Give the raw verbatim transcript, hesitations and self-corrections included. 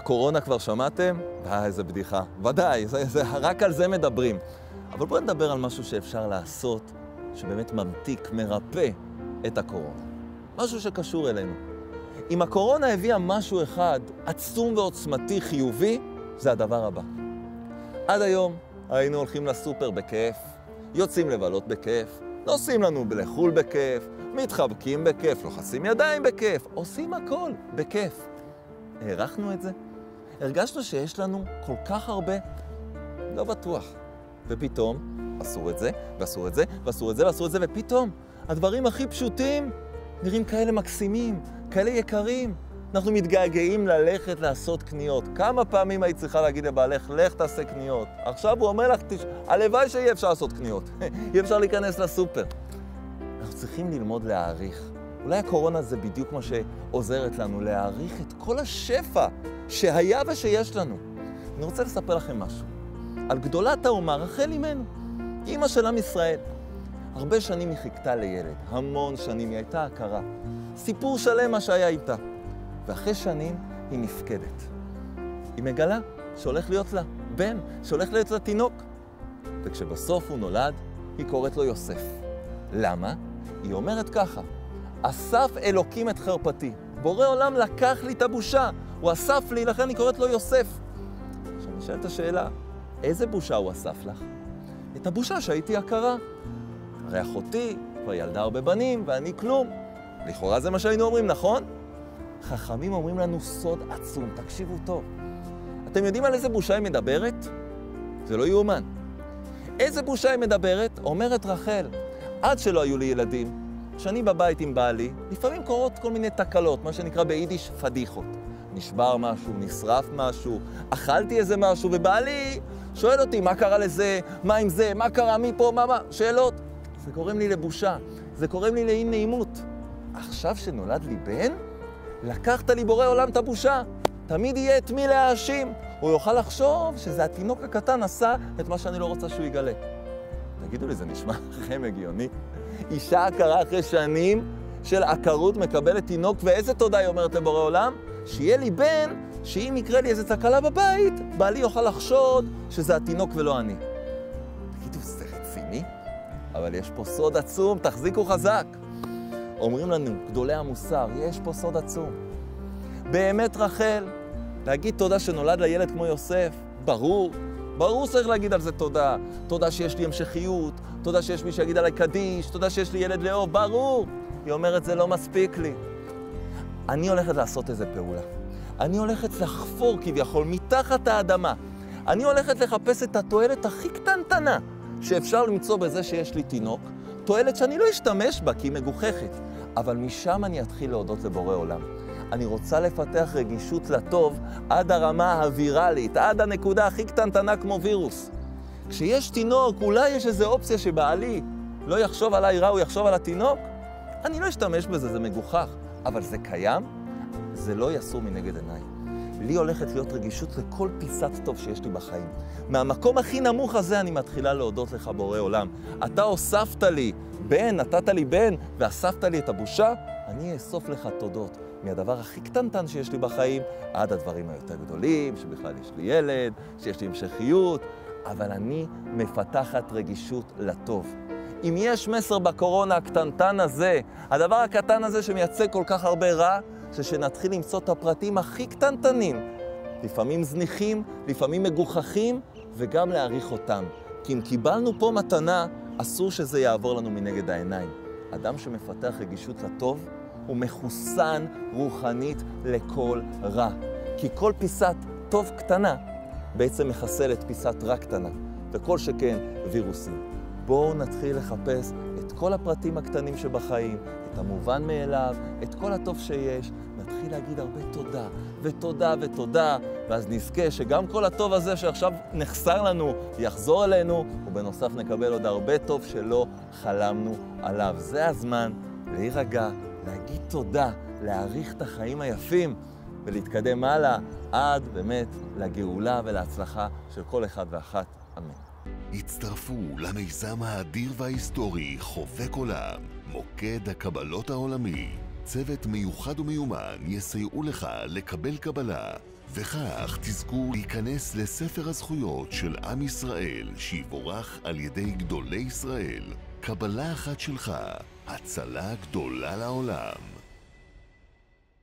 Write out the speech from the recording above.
הקורונה כבר שמעתם? אה, איזה בדיחה. ודאי, זה, זה, רק על זה מדברים. אבל בואו נדבר על משהו שאפשר לעשות, שבאמת ממתיק, מרפא את הקורונה. משהו שקשור אלינו. אם הקורונה הביאה משהו אחד עצום ועוצמתי חיובי, זה הדבר הבא. עד היום היינו הולכים לסופר בכיף, יוצאים לבלות בכיף, נוסעים לנו לחול בכיף, מתחבקים בכיף, לוחצים ידיים בכיף, עושים הכל בכיף. הערכנו את זה? הרגשנו שיש לנו כל כך הרבה? לא בטוח. ופתאום עשו את זה, ועשו את זה, ועשו את זה, ועשו את זה, ופתאום הדברים הכי פשוטים נראים כאלה מקסימים, כאלה יקרים. אנחנו מתגעגעים ללכת לעשות קניות. כמה פעמים היית צריכה להגיד לבעלך, לך תעשה קניות. עכשיו הוא אומר לך, הלוואי שיהיה אפשר לעשות קניות. אי אפשר להיכנס לסופר. אנחנו צריכים ללמוד להעריך. אולי הקורונה זה בדיוק מה שעוזרת לנו, להעריך את כל השפע שהיה ושיש לנו. אני רוצה לספר לכם משהו. על גדולת האומה, רחל אימנו, אמא של עם ישראל. הרבה שנים היא חיכתה לילד, המון שנים, היא הייתה הכרה. סיפור שלם מה שהיה איתה. ואחרי שנים היא נפקדת. היא מגלה שהולך להיות לה בן, שהולך להיות לה תינוק. וכשבסוף הוא נולד, היא קוראת לו יוסף. למה? היא אומרת ככה, אסף אלוקים את חרפתי. בורא עולם לקח לי את הבושה. הוא אסף לי, לכן אני קוראת לו יוסף. עכשיו נשאלת השאלה, איזה בושה הוא אסף לך? את הבושה שהייתי הכרה. הרי אחותי כבר ילדה הרבה בנים ואני כלום. לכאורה זה מה שהיינו אומרים, נכון? חכמים אומרים לנו סוד עצום, תקשיבו טוב. אתם יודעים על איזה בושה היא מדברת? זה לא יאומן. איזה בושה היא מדברת? אומרת רחל, עד שלא היו לי ילדים, כשאני בבית עם בעלי, לפעמים קורות כל מיני תקלות, מה שנקרא ביידיש פדיחות. נשבר משהו, נשרף משהו, אכלתי איזה משהו, ובעלי שואל אותי, מה קרה לזה, מה עם זה, מה קרה מפה, מה, מה, שאלות. זה קוראים לי לבושה, זה קוראים לי לאי נעימות. עכשיו שנולד לי בן, לקחת לי בורא עולם את הבושה. תמיד יהיה את מי להאשים. הוא יוכל לחשוב שזה התינוק הקטן עשה את מה שאני לא רוצה שהוא יגלה. תגידו לי, זה נשמע לכם הגיוני? אישה הכרה אחרי שנים של עקרות מקבלת תינוק, ואיזה תודה היא אומרת לבורא עולם? שיהיה לי בן, שאם יקרה לי איזה תקלה בבית, בעלי יוכל לחשוד שזה התינוק ולא אני. תגידו, זה רציני? אבל יש פה סוד עצום, תחזיקו חזק. אומרים לנו, גדולי המוסר, יש פה סוד עצום. באמת רחל, להגיד תודה שנולד לילד כמו יוסף, ברור, ברור צריך להגיד על זה תודה. תודה שיש לי המשכיות, תודה שיש מי שיגיד עליי קדיש, תודה שיש לי ילד לאהוב, ברור. היא אומרת, זה לא מספיק לי. אני הולכת לעשות איזה פעולה. אני הולכת לחפור כביכול מתחת האדמה. אני הולכת לחפש את התועלת הכי קטנטנה שאפשר למצוא בזה שיש לי תינוק, תועלת שאני לא אשתמש בה כי היא מגוחכת, אבל משם אני אתחיל להודות לבורא עולם. אני רוצה לפתח רגישות לטוב עד הרמה הווירלית, עד הנקודה הכי קטנטנה כמו וירוס. כשיש תינוק, אולי יש איזו אופציה שבעלי לא יחשוב עליי רע, הוא יחשוב על התינוק? אני לא אשתמש בזה, זה מגוחך, אבל זה קיים, זה לא יסור מנגד עיניי. לי הולכת להיות רגישות לכל פיסת טוב שיש לי בחיים. מהמקום הכי נמוך הזה אני מתחילה להודות לך בורא עולם. אתה הוספת לי בן, נתת לי בן, ואספת לי את הבושה, אני אאסוף לך תודות. מהדבר הכי קטנטן שיש לי בחיים, עד הדברים היותר גדולים, שבכלל יש לי ילד, שיש לי המשכיות, אבל אני מפתחת רגישות לטוב. אם יש מסר בקורונה הקטנטן הזה, הדבר הקטן הזה שמייצג כל כך הרבה רע, זה שנתחיל למצוא את הפרטים הכי קטנטנים, לפעמים זניחים, לפעמים מגוחכים, וגם להעריך אותם. כי אם קיבלנו פה מתנה, אסור שזה יעבור לנו מנגד העיניים. אדם שמפתח רגישות לטוב, הוא מחוסן רוחנית לכל רע. כי כל פיסת טוב קטנה בעצם מחסלת פיסת רע קטנה, וכל שכן וירוסים. בואו נתחיל לחפש את כל הפרטים הקטנים שבחיים, את המובן מאליו, את כל הטוב שיש, נתחיל להגיד הרבה תודה, ותודה ותודה, ואז נזכה שגם כל הטוב הזה שעכשיו נחסר לנו, יחזור אלינו, ובנוסף נקבל עוד הרבה טוב שלא חלמנו עליו. זה הזמן להירגע, להגיד תודה, להעריך את החיים היפים, ולהתקדם הלאה עד באמת לגאולה ולהצלחה של כל אחד ואחת. אמן. הצטרפו למיזם האדיר וההיסטורי חובק עולם, מוקד הקבלות העולמי. צוות מיוחד ומיומן יסייעו לך לקבל קבלה וכך תזכו להיכנס לספר הזכויות של עם ישראל שיבורך על ידי גדולי ישראל. קבלה אחת שלך, הצלה גדולה לעולם.